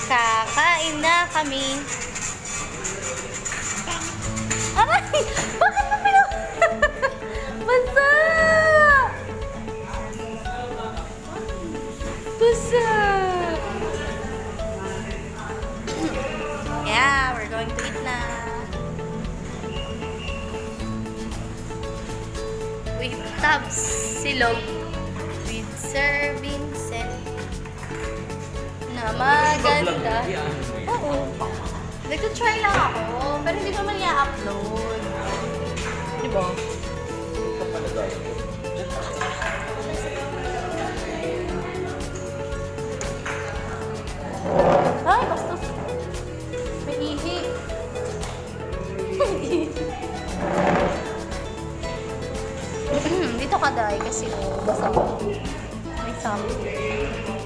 Kakain na kami. Aray! Bakit mo Basa! Basa! Yeah, we're going to eat na. With tabs silog. With serving set. Na maganda. Oo. Nagtutry lang ako, pero hindi ko man i-upload. Diba? Ay, bastos. May ihi. Dito ka, Day, kasi basa mo. May something.